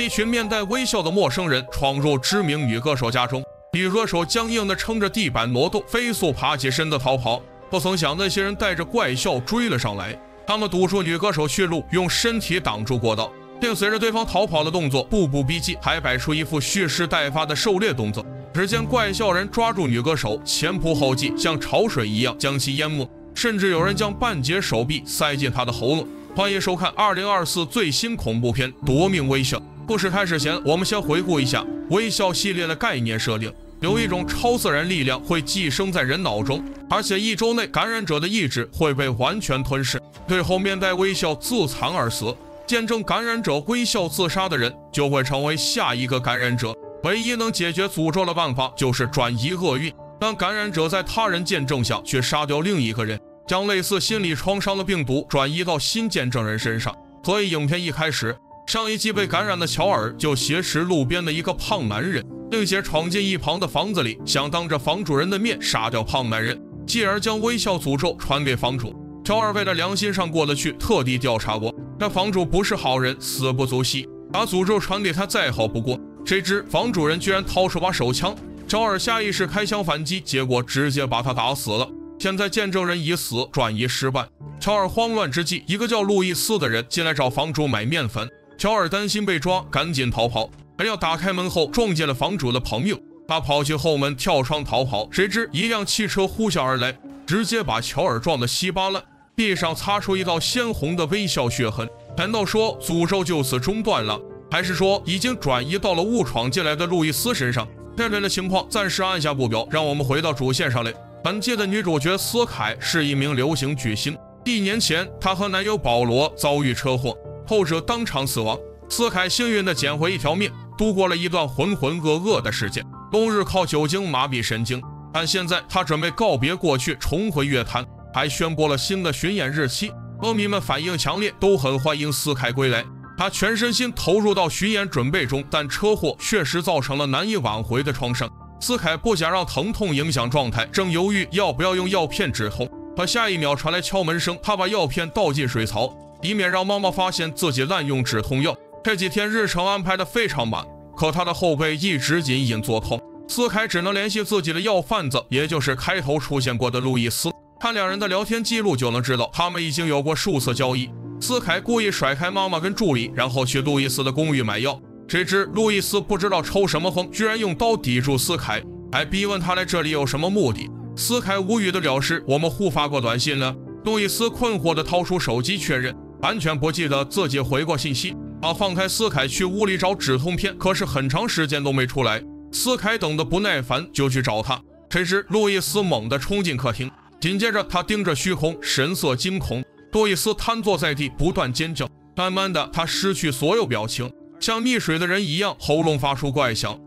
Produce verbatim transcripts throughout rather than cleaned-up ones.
一群面带微笑的陌生人闯入知名女歌手家中，女歌手僵硬地撑着地板挪动，飞速爬起身子逃跑。不曾想那些人带着怪笑追了上来，他们堵住女歌手去路，用身体挡住过道，并随着对方逃跑的动作步步逼近，还摆出一副蓄势待发的狩猎动作。只见怪笑人抓住女歌手，前仆后继，像潮水一样将其淹没，甚至有人将半截手臂塞进她的喉咙。欢迎收看二零二四最新恐怖片《夺命微笑》。故事开始前，我们先回顾一下微笑系列的概念设定。有一种超自然力量会寄生在人脑中，而且一周内感染者的意志会被完全吞噬，最后面带微笑自残而死。见证感染者微笑自杀的人就会成为下一个感染者。唯一能解决诅咒的办法就是转移厄运，让感染者在他人见证下去杀掉另一个人，将类似心理创伤的病毒转移到新见证人身上。所以影片一开始，上一季被感染的乔尔就挟持路边的一个胖男人，并且闯进一旁的房子里，想当着房主人的面杀掉胖男人，继而将微笑诅咒传给房主。乔尔为了良心上过得去，特地调查过，但房主不是好人，死不足惜，把诅咒传给他再好不过。谁知房主人居然掏出把手枪，乔尔下意识开枪反击，结果直接把他打死了。现在见证人已死，转移失败。乔尔慌乱之际，一个叫路易斯的人进来找房主买面粉。乔尔担心被抓，赶紧逃跑，而要打开门后撞见了房主的朋友，他跑去后门跳窗逃跑，谁知一辆汽车呼啸而来，直接把乔尔撞得稀巴烂，地上擦出一道鲜红的微笑血痕。难道说诅咒就此中断了？还是说已经转移到了误闯进来的路易斯身上？这类的情况暂时按下不表，让我们回到主线上来。本届的女主角斯凯是一名流行巨星，一年前她和男友保罗遭遇车祸，后者当场死亡。斯凯幸运地捡回一条命，度过了一段浑浑噩噩的时间，冬日靠酒精麻痹神经。但现在她准备告别过去，重回乐坛，还宣布了新的巡演日期。歌迷们反应强烈，都很欢迎斯凯归来。他全身心投入到巡演准备中，但车祸确实造成了难以挽回的创伤。斯凯不想让疼痛影响状态，正犹豫要不要用药片止痛，可下一秒传来敲门声，他把药片倒进水槽，以免让妈妈发现自己滥用止痛药。这几天日程安排的非常满，可他的后背一直隐隐作痛。斯凯只能联系自己的药贩子，也就是开头出现过的路易斯，看两人的聊天记录就能知道他们已经有过数次交易。斯凯故意甩开妈妈跟助理，然后去路易斯的公寓买药，谁知路易斯不知道抽什么风，居然用刀抵住斯凯，还逼问他来这里有什么目的。斯凯无语的表示我们互发过短信了。路易斯困惑的掏出手机确认，完全不记得自己回过信息。他放开斯凯去屋里找止痛片，可是很长时间都没出来。斯凯等得不耐烦，就去找他，谁知路易斯猛地冲进客厅，紧接着他盯着虚空，神色惊恐。路易斯瘫坐在地，不断尖叫，慢慢的他失去所有表情，像溺水的人一样，喉咙发出怪响。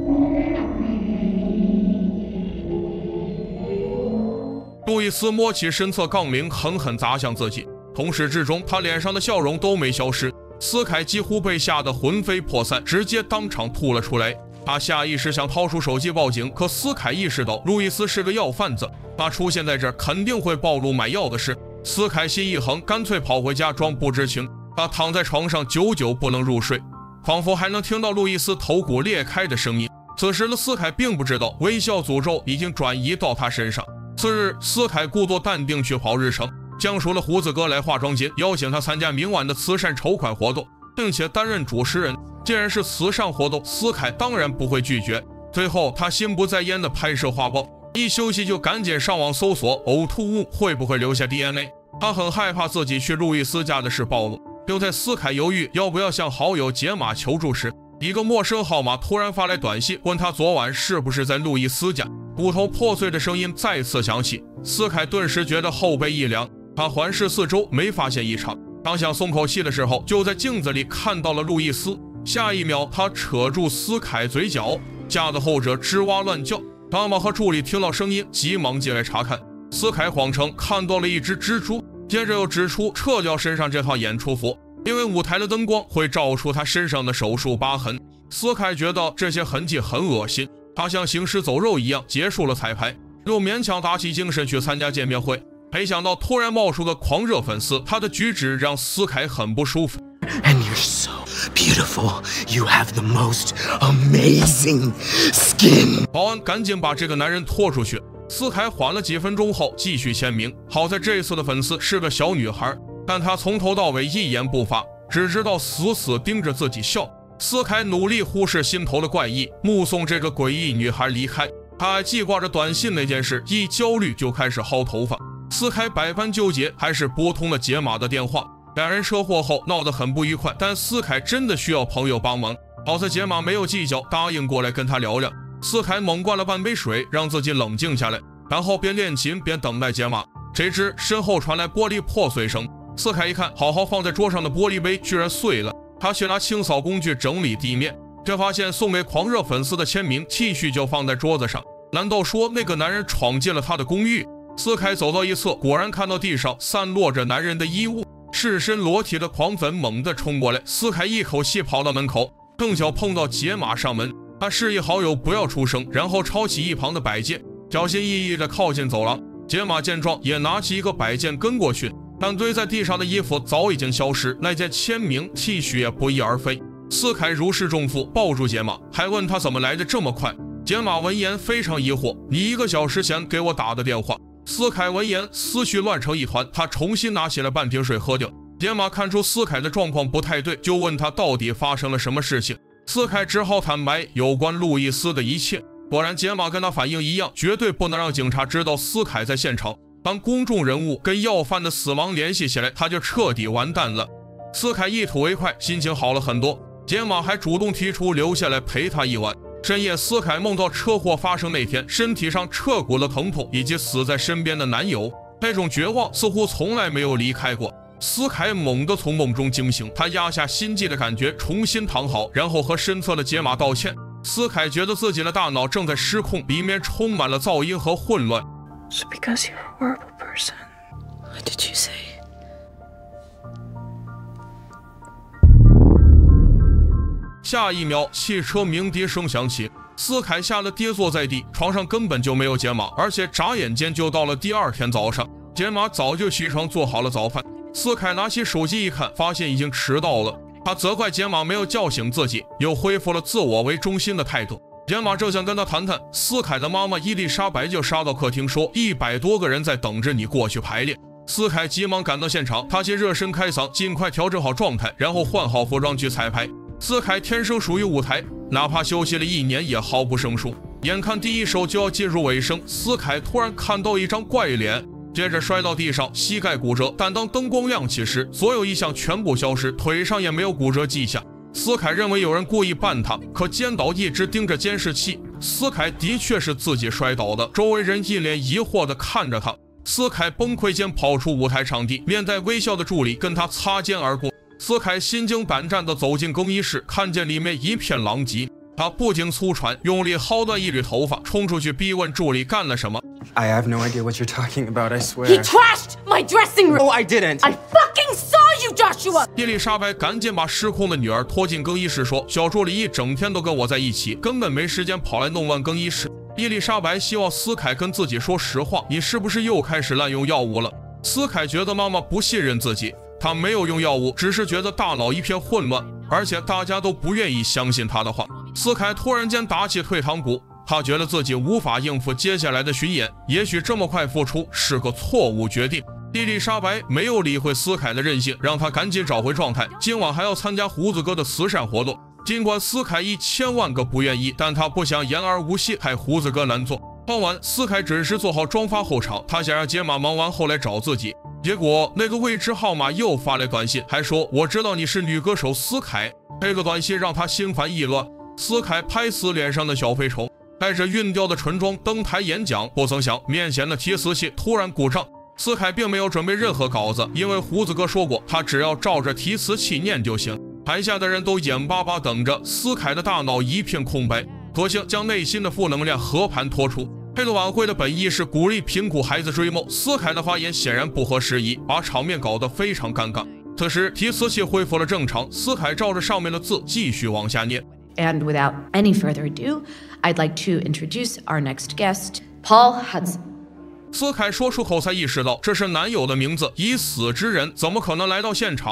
路易斯摸起身侧杠铃，狠狠砸向自己，同时之中他脸上的笑容都没消失。斯凯几乎被吓得魂飞魄散，直接当场吐了出来。他下意识想掏出手机报警，可斯凯意识到路易斯是个药贩子，他出现在这儿肯定会暴露买药的事。斯凯心一横，干脆跑回家装不知情。他躺在床上久久不能入睡，仿佛还能听到路易斯头骨裂开的声音。此时的斯凯并不知道微笑诅咒已经转移到他身上。次日，斯凯故作淡定去跑日程，讲述了胡子哥来化妆间邀请他参加明晚的慈善筹款活动，并且担任主持人。既然是慈善活动，斯凯当然不会拒绝。最后他心不在焉地拍摄画报，一休息就赶紧上网搜索呕吐物会不会留下 D N A。 他很害怕自己去路易斯家的事暴露。就在斯凯犹豫要不要向好友解码求助时，一个陌生号码突然发来短信，问他昨晚是不是在路易斯家。骨头破碎的声音再次响起，斯凯顿时觉得后背一凉。他环视四周，没发现异常，刚想松口气的时候，就在镜子里看到了路易斯。下一秒他扯住斯凯嘴角，吓得后者吱哇乱叫。妈妈和助理听到声音，急忙进来查看。斯凯谎称看到了一只蜘蛛，接着又指出撤掉身上这套演出服，因为舞台的灯光会照出他身上的手术疤痕。斯凯觉得这些痕迹很恶心，他像行尸走肉一样结束了彩排，又勉强打起精神去参加见面会。没想到突然冒出个狂热粉丝，他的举止让斯凯很不舒服。 And you're so beautiful. You have the most amazing skin. 保安赶紧把这个男人拖出去。斯凯缓了几分钟后继续签名。好在这次的粉丝是个小女孩，但她从头到尾一言不发，只知道死死盯着自己笑。斯凯努力忽视心头的怪异，目送这个诡异女孩离开。他还记挂着短信那件事，一焦虑就开始薅头发。斯凯百般纠结，还是拨通了杰玛的电话。两人车祸后闹得很不愉快，但斯凯真的需要朋友帮忙。好在杰玛没有计较，答应过来跟他聊聊。斯凯猛灌了半杯水，让自己冷静下来，然后边练琴边等待杰玛。谁知身后传来玻璃破碎声，斯凯一看，好好放在桌上的玻璃杯居然碎了。他去拿清扫工具整理地面，却发现送给狂热粉丝的签名继续就放在桌子上。难道说那个男人闯进了他的公寓？斯凯走到一侧，果然看到地上散落着男人的衣物，赤身裸体的狂粉猛地冲过来。斯凯一口气跑到门口，正巧碰到杰玛上门，他示意好友不要出声，然后抄起一旁的摆件，小心翼翼地靠近走廊。杰玛见状也拿起一个摆件跟过去，但堆在地上的衣服早已经消失，那件签名 T 恤也不翼而飞。斯凯如释重负，抱住杰玛，还问他怎么来的这么快。杰玛闻言非常疑惑，你一个小时前给我打的电话。斯凯闻言思绪乱成一团，他重新拿起了半瓶水喝掉。杰玛看出斯凯的状况不太对，就问他到底发生了什么事情。斯凯只好坦白有关路易斯的一切。果然杰玛跟他反应一样，绝对不能让警察知道斯凯在现场。当公众人物跟要犯的死亡联系起来，他就彻底完蛋了。斯凯一吐为快，心情好了很多。杰玛还主动提出留下来陪他一晚。深夜，斯凯梦到车祸发生那天，身体上彻骨的疼痛，以及死在身边的男友，那种绝望似乎从来没有离开过。斯凯猛地从梦中惊醒，他压下心悸的感觉，重新躺好，然后和身侧的杰玛道歉。斯凯觉得自己的大脑正在失控，里面充满了噪音和混乱。 So because you're a horrible person, what did you say? 下一秒，汽车鸣笛声响起，斯凯吓得跌坐在地，床上根本就没有杰玛，而且眨眼间就到了第二天早上。杰玛早就起床做好了早饭。斯凯拿起手机一看，发现已经迟到了。他责怪杰玛没有叫醒自己，又恢复了自我为中心的态度。杰玛正想跟他谈谈，斯凯的妈妈伊丽莎白就杀到客厅说，一百多个人在等着你过去排练。斯凯急忙赶到现场，他先热身开嗓，尽快调整好状态，然后换好服装去彩排。斯凯天生属于舞台，哪怕休息了一年也毫不生疏。眼看第一首就要进入尾声，斯凯突然看到一张怪脸，接着摔到地上，膝盖骨折。但当灯光亮起时，所有异象全部消失，腿上也没有骨折迹象。斯凯认为有人故意绊他，可监导一直盯着监视器，斯凯的确是自己摔倒的。周围人一脸疑惑地看着他，斯凯崩溃间跑出舞台场地，面带微笑的助理跟他擦肩而过。斯凯心惊胆战地走进更衣室，看见里面一片狼藉，他不停粗喘，用力薅断一缕头发，冲出去逼问助理干了什么。 I have no idea what you're talking about, I swear. He trashed my dressing room! Oh, I didn't! I fucking saw you, Joshua! 伊丽莎白赶紧把失控的女儿拖进更衣室，说：“小助理一整天都跟我在一起，根本没时间跑来弄乱更衣室。”伊丽莎白希望斯凯跟自己说实话，你是不是又开始滥用药物了？斯凯觉得妈妈不信任自己，他没有用药物，只是觉得大脑一片混乱，而且大家都不愿意相信他的话。斯凯突然间打起退堂鼓。 他觉得自己无法应付接下来的巡演，也许这么快复出是个错误决定。伊丽莎白没有理会斯凯的任性，让他赶紧找回状态。今晚还要参加胡子哥的慈善活动，尽管斯凯一千万个不愿意，但他不想言而无信，害胡子哥难做。傍晚，斯凯只是做好装发后场，他想让杰玛忙完后来找自己。结果那个未知号码又发来短信，还说我知道你是女歌手斯凯。这个短信让他心烦意乱。斯凯拍死脸上的小飞虫。 带着晕掉的唇妆登台演讲，不曾想面前的提词器突然故障。斯凯并没有准备任何稿子，因为胡子哥说过，他只要照着提词器念就行。台下的人都眼巴巴等着，斯凯的大脑一片空白，索性将内心的负能量和盘托出。这个晚会的本意是鼓励贫苦孩子追梦，斯凯的发言显然不合时宜，把场面搞得非常尴尬。此时提词器恢复了正常，斯凯照着上面的字继续往下念。 And without any further ado, I'd like to introduce our next guest, Paul Hudson. 斯凯说出口才意识到这是男友的名字，已死之人怎么可能来到现场？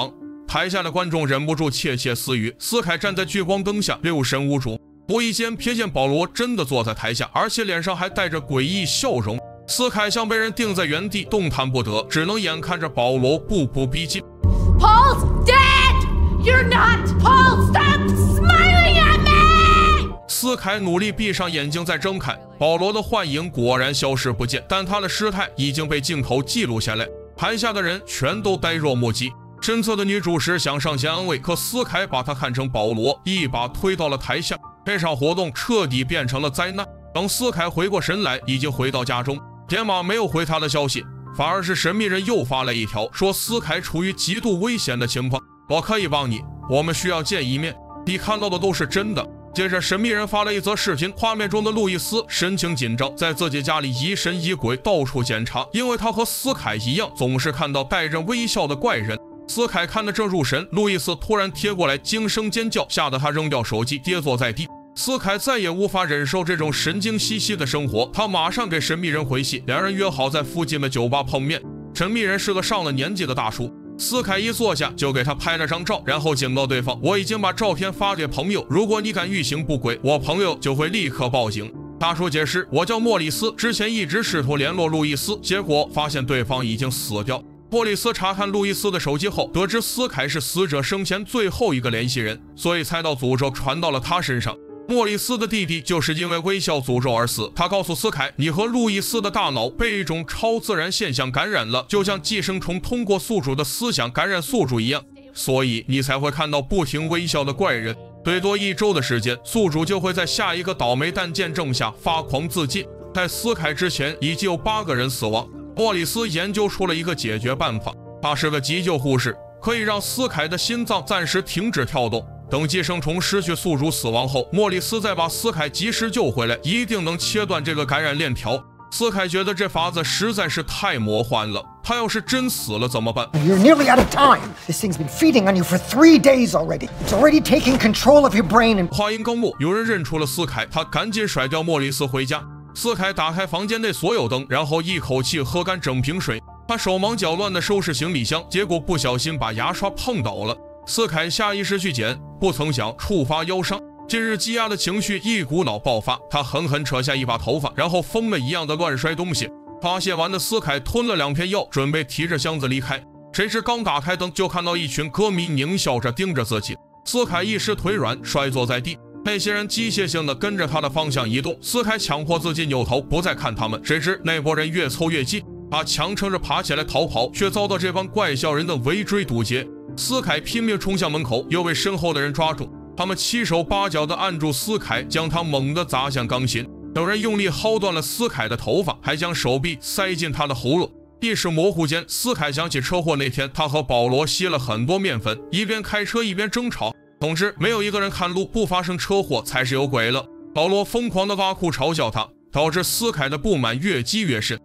台下的观众忍不住窃窃私语。斯凯站在聚光灯下六神无主，无意间瞥见保罗真的坐在台下，而且脸上还带着诡异笑容。斯凯像被人定在原地，动弹不得，只能眼看着保罗步步逼近。 Paul's dead! You're not! Paul, stop smiling at me! 斯凯努力闭上眼睛再睁开，保罗的幻影果然消失不见，但他的失态已经被镜头记录下来。台下的人全都呆若木鸡。身侧的女主持想上前安慰，可斯凯把她看成保罗，一把推到了台下。这场活动彻底变成了灾难。等斯凯回过神来，已经回到家中。杰玛没有回他的消息，反而是神秘人又发来一条，说斯凯处于极度危险的情况，我可以帮你，我们需要见一面。你看到的都是真的。接着神秘人发了一则视频，画面中的路易斯神情紧张，在自己家里疑神疑鬼，到处检查，因为他和斯凯一样，总是看到带着微笑的怪人。斯凯看得正入神，路易斯突然贴过来，惊声尖叫，吓得他扔掉手机，跌坐在地。斯凯再也无法忍受这种神经兮兮的生活，他马上给神秘人回信，两人约好在附近的酒吧碰面。神秘人是个上了年纪的大叔，斯凯一坐下就给他拍了张照，然后警告对方，我已经把照片发给朋友，如果你敢欲行不轨，我朋友就会立刻报警。大叔解释，我叫莫里斯，之前一直试图联络路易斯，结果发现对方已经死掉。莫里斯查看路易斯的手机后，得知斯凯是死者生前最后一个联系人，所以猜到诅咒传到了他身上。莫里斯的弟弟就是因为微笑诅咒而死。他告诉斯凯，你和路易斯的大脑被一种超自然现象感染了，就像寄生虫通过宿主的思想感染宿主一样，所以你才会看到不停微笑的怪人。最多一周的时间，宿主就会在下一个倒霉蛋见证下发狂自尽。在斯凯之前，已经有八个人死亡。莫里斯研究出了一个解决办法，他是个急救护士，可以让斯凯的心脏暂时停止跳动。等寄生虫失去宿主死亡后，莫里斯再把斯凯及时救回来，一定能切断这个感染链条。斯凯觉得这法子实在是太魔幻了，他要是真死了怎么办？ You're nearly out of time. This thing's been feeding on you for three days already. It's already taking control of your brain and... 话音刚落，有人认出了斯凯，他赶紧甩掉莫里斯回家。斯凯打开房间内所有灯，然后一口气喝干整瓶水。他手忙脚乱地收拾行李箱，结果不小心把牙刷碰倒了。斯凯下意识去捡，不曾想触发腰伤。近日积压的情绪一股脑爆发，他狠狠扯下一把头发，然后疯了一样的乱摔东西。发泄完的斯凯吞了两片药，准备提着箱子离开。谁知刚打开灯，就看到一群歌迷狞笑着盯着自己。斯凯一时腿软，摔坐在地。那些人机械性的跟着他的方向移动，斯凯强迫自己扭头不再看他们。谁知那波人越凑越近，他强撑着爬起来逃跑，却遭到这帮怪笑人的围追堵截。斯凯拼命冲向门口，又被身后的人抓住。他们七手八脚地按住斯凯，将他猛地砸向钢琴。有人用力薅断了斯凯的头发，还将手臂塞进他的喉咙。意识模糊间，斯凯想起车祸那天，他和保罗吸了很多面粉，一边开车一边争吵。总之，没有一个人看路，不发生车祸才是有鬼了。保罗疯狂地挖苦嘲笑他，导致斯凯的不满越积越深。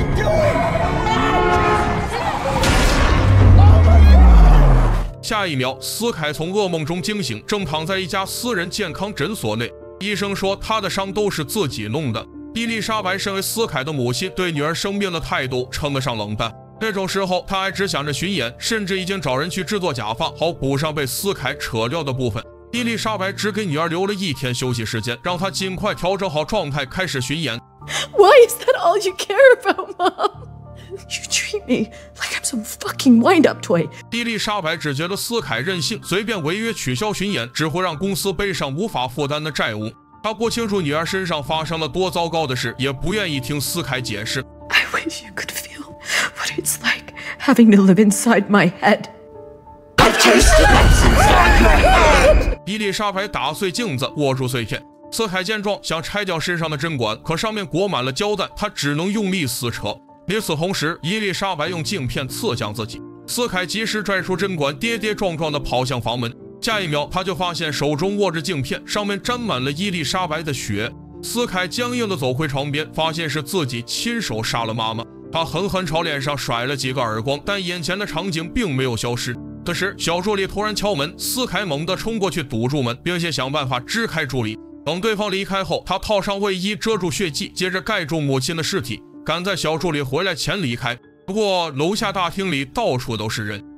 下一秒，斯凯从噩梦中惊醒，正躺在一家私人健康诊所内。医生说他的伤都是自己弄的。伊丽莎白身为斯凯的母亲，对女儿生病的态度称得上冷淡。这种时候，她还只想着巡演，甚至已经找人去制作假发，好补上被斯凯扯掉的部分。伊丽莎白只给女儿留了一天休息时间，让她尽快调整好状态，开始巡演。 Why is that all you care about, Mom?You treat me like I'm some fucking wind-up toy. 伊丽莎白只觉得斯凯任性，随便违约取消巡演，只会让公司背上无法负担的债务。她不清楚女儿身上发生了多糟糕的事，也不愿意听斯凯解释。 I wish you could feel what it's like having to live inside my head. I've tasted that inside. 伊丽莎白打碎镜子，握住碎片。斯凯见状，想拆掉身上的针管，可上面裹满了胶带，他只能用力撕扯。与此同时，伊丽莎白用镜片刺向自己，斯凯及时拽出针管，跌跌撞撞地跑向房门。下一秒，他就发现手中握着镜片，上面沾满了伊丽莎白的血。斯凯僵硬地走回床边，发现是自己亲手杀了妈妈。他狠狠朝脸上甩了几个耳光，但眼前的场景并没有消失。此时，小助理突然敲门，斯凯猛地冲过去堵住门，并且想办法支开助理。等对方离开后，他套上卫衣遮住血迹，接着盖住母亲的尸体，赶在小助理回来前离开。不过楼下大厅里到处都是人，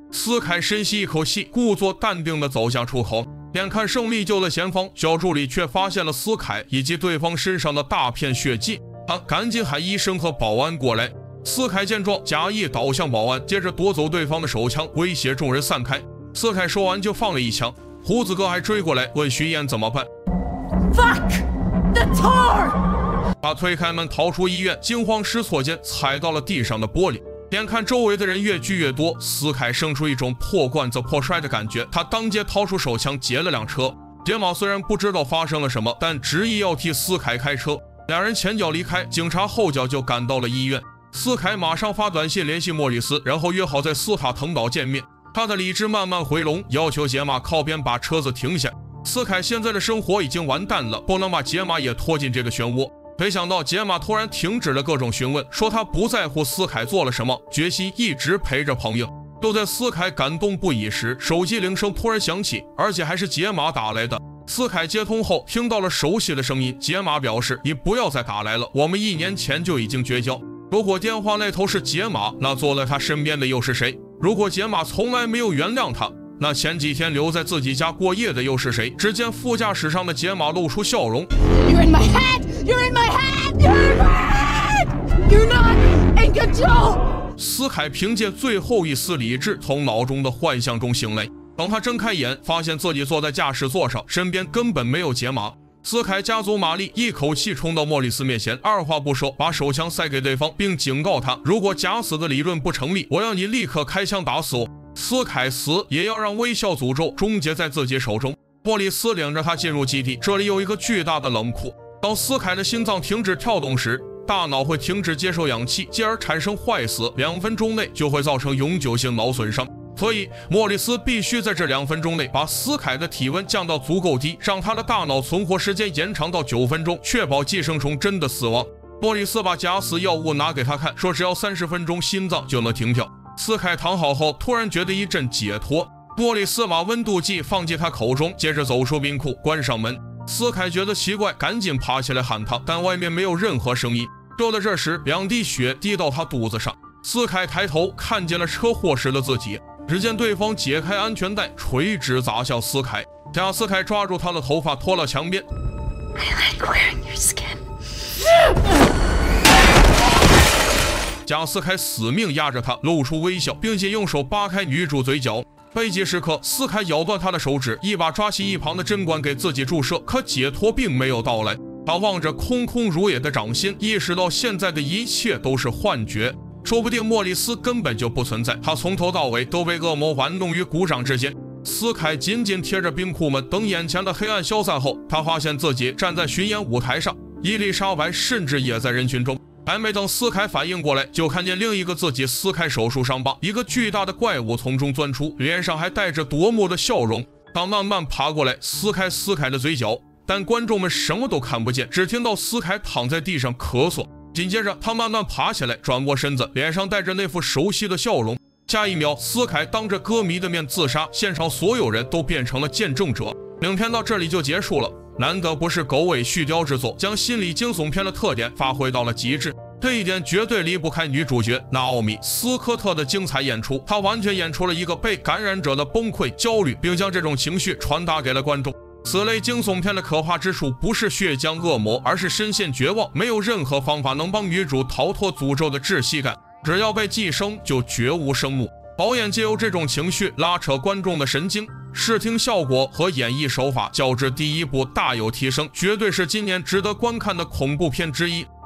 斯凯深吸一口气，故作淡定地走向出口，眼看胜利就在前方，小助理却发现了斯凯以及对方身上的大片血迹，他赶紧喊医生和保安过来。斯凯见状，假意倒向保安，接着夺走对方的手枪，威胁众人散开。斯凯说完就放了一枪，胡子哥还追过来问徐燕怎么办。 Fuck the tar！ 他推开门逃出医院，惊慌失措间踩到了地上的玻璃。眼看周围的人越聚越多，斯凯生出一种破罐子破摔的感觉，他当街掏出手枪劫了辆车。杰玛虽然不知道发生了什么，但执意要替斯凯开车。两人前脚离开，警察后脚就赶到了医院。斯凯马上发短信联系莫里斯，然后约好在斯塔滕岛见面。他的理智慢慢回笼，要求杰玛靠边把车子停下。斯凯现在的生活已经完蛋了，不能把杰玛也拖进这个漩涡。没想到杰玛突然停止了各种询问，说他不在乎斯凯做了什么，决心一直陪着朋友。就在斯凯感动不已时，手机铃声突然响起，而且还是杰玛打来的。斯凯接通后听到了熟悉的声音，杰玛表示：“你不要再打来了，我们一年前就已经绝交。”如果电话那头是杰玛，那坐在他身边的又是谁？如果杰玛从来没有原谅他，那前几天留在自己家过夜的又是谁？只见副驾驶上的杰玛露出笑容。 You're in my head! You're in my head! You're in my head! You're not in control! 斯凯凭借最后一丝理智从脑中的幻象中醒来。等他睁开眼，发现自己坐在驾驶座上，身边根本没有杰玛。斯凯加足马力，一口气冲到莫里斯面前，二话不说把手枪塞给对方，并警告他：如果假死的理论不成立，我要你立刻开枪打死我。斯凯死也要让微笑诅咒终结在自己手中。莫里斯领着他进入基地，这里有一个巨大的冷库。当斯凯的心脏停止跳动时，大脑会停止接受氧气，继而产生坏死，两分钟内就会造成永久性脑损伤。所以莫里斯必须在这两分钟内把斯凯的体温降到足够低，让他的大脑存活时间延长到九分钟，确保寄生虫真的死亡。莫里斯把假死药物拿给他看，说只要三十分钟心脏就能停跳。斯凯躺好后突然觉得一阵解脱，莫里斯把温度计放进他口中，接着走出冰库，关上门。斯凯觉得奇怪，赶紧爬起来喊他，但外面没有任何声音。就在这时，两滴血滴到他肚子上，斯凯抬头看见了车祸时的自己。只见对方解开安全带，垂直砸向斯凯。贾斯凯抓住他的头发拖到墙边。 I like wearing your skin. 贾斯凯死命压着他，露出微笑，并且用手扒开女主嘴角。危急时刻，斯凯咬断他的手指，一把抓起一旁的针管给自己注射，可解脱并没有到来。他望着空空如也的掌心，意识到现在的一切都是幻觉。说不定莫里斯根本就不存在，他从头到尾都被恶魔玩弄于股掌之间。斯凯紧紧贴着冰库门，等眼前的黑暗消散后，他发现自己站在巡演舞台上，伊丽莎白甚至也在人群中。还没等斯凯反应过来，就看见另一个自己撕开手术伤疤，一个巨大的怪物从中钻出，脸上还带着夺目的笑容。他慢慢爬过来，撕开斯凯的嘴角，但观众们什么都看不见，只听到斯凯躺在地上咳嗽。紧接着，他慢慢爬起来，转过身子，脸上带着那副熟悉的笑容。下一秒，斯凯当着歌迷的面自杀，现场所有人都变成了见证者。影片到这里就结束了。难得不是狗尾续貂之作，将心理惊悚片的特点发挥到了极致。这一点绝对离不开女主角娜奥米·斯科特的精彩演出，她完全演出了一个被感染者的崩溃、焦虑，并将这种情绪传达给了观众。此类惊悚片的可怕之处不是血浆恶魔，而是深陷绝望，没有任何方法能帮女主逃脱诅咒的窒息感，只要被寄生就绝无生目。导演借由这种情绪拉扯观众的神经，视听效果和演绎手法较之第一部大有提升，绝对是今年值得观看的恐怖片之一。